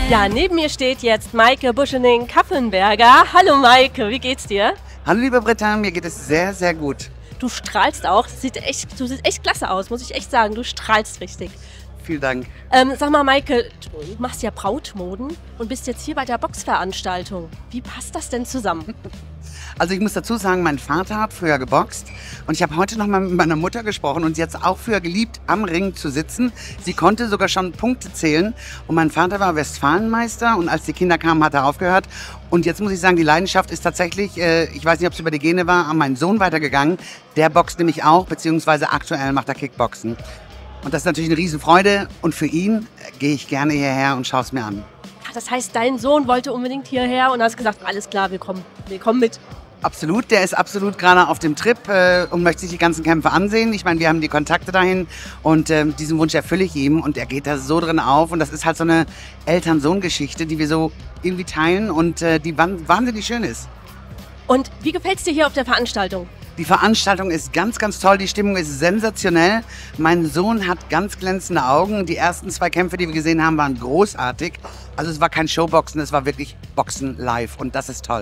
Ja, neben mir steht jetzt Maike Buschening-Kaffenberger. Hallo Maike, wie geht's dir? Hallo liebe Britta, mir geht es sehr, sehr gut. Du strahlst auch, du siehst echt klasse aus, muss ich echt sagen. Du strahlst richtig. Vielen Dank. Sag mal Maike, du machst ja Brautmoden und bist jetzt hier bei der Boxveranstaltung. Wie passt das denn zusammen? Also ich muss dazu sagen, mein Vater hat früher geboxt und ich habe heute noch mal mit meiner Mutter gesprochen und sie hat es auch früher geliebt, am Ring zu sitzen. Sie konnte sogar schon Punkte zählen und mein Vater war Westfalenmeister und als die Kinder kamen, hat er aufgehört. Und jetzt muss ich sagen, die Leidenschaft ist tatsächlich, ich weiß nicht, ob es über die Gene war, an meinen Sohn weitergegangen. Der boxt nämlich auch, beziehungsweise aktuell macht er Kickboxen. Und das ist natürlich eine Riesenfreude und für ihn gehe ich gerne hierher und schaue es mir an. Das heißt, dein Sohn wollte unbedingt hierher und hast gesagt, alles klar, wir kommen mit. Absolut, der ist absolut gerade auf dem Trip und möchte sich die ganzen Kämpfe ansehen. Ich meine, wir haben die Kontakte dahin und diesen Wunsch erfülle ich ihm und er geht da so drin auf und das ist halt so eine Eltern-Sohn-Geschichte, die wir so irgendwie teilen und die wahnsinnig schön ist. Und wie gefällt es dir hier auf der Veranstaltung? Die Veranstaltung ist ganz, ganz toll, die Stimmung ist sensationell. Mein Sohn hat ganz glänzende Augen. Die ersten 2 Kämpfe, die wir gesehen haben, waren großartig. Also es war kein Showboxen, es war wirklich Boxen live und das ist toll.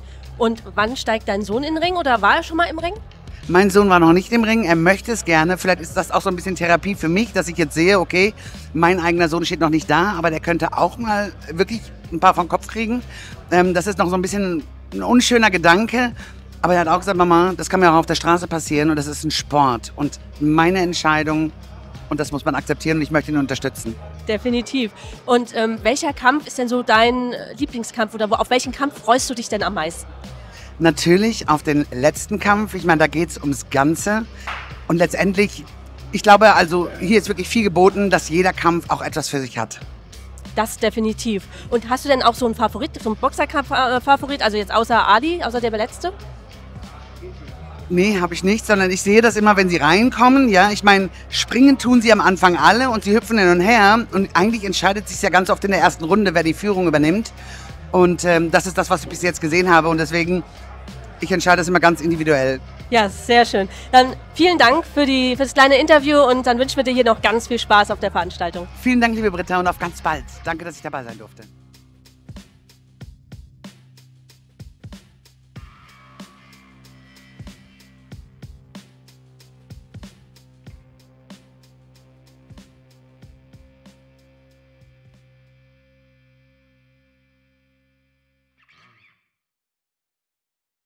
Und wann steigt dein Sohn in den Ring oder war er schon mal im Ring? Mein Sohn war noch nicht im Ring, er möchte es gerne. Vielleicht ist das auch so ein bisschen Therapie für mich, dass ich jetzt sehe, okay, mein eigener Sohn steht noch nicht da, aber der könnte auch mal wirklich ein paar vom Kopf kriegen. Das ist noch so ein bisschen ein unschöner Gedanke. Aber er hat auch gesagt, Mama, das kann mir auch auf der Straße passieren und das ist ein Sport. Und meine Entscheidung, und das muss man akzeptieren und ich möchte ihn unterstützen. Definitiv. Und welcher Kampf ist denn so dein Lieblingskampf oder auf welchen Kampf freust du dich denn am meisten? Natürlich auf den letzten Kampf. Ich meine, da geht es ums Ganze. Und letztendlich, ich glaube, also hier ist wirklich viel geboten, dass jeder Kampf auch etwas für sich hat. Das definitiv. Und hast du denn auch so einen Favorit, so einen Boxerkampf-Favorit, also jetzt außer Ali, außer der letzte? Nee, habe ich nicht, sondern ich sehe das immer, wenn sie reinkommen. Ja, ich meine, springen tun sie am Anfang alle und sie hüpfen hin und her. Und eigentlich entscheidet sich ja ganz oft in der ersten Runde, wer die Führung übernimmt. Und das ist das, was ich bis jetzt gesehen habe. Und deswegen, ich entscheide das immer ganz individuell. Ja, sehr schön. Dann vielen Dank für das kleine Interview und dann wünschen wir dir hier noch ganz viel Spaß auf der Veranstaltung. Vielen Dank, liebe Britta, und auf ganz bald. Danke, dass ich dabei sein durfte.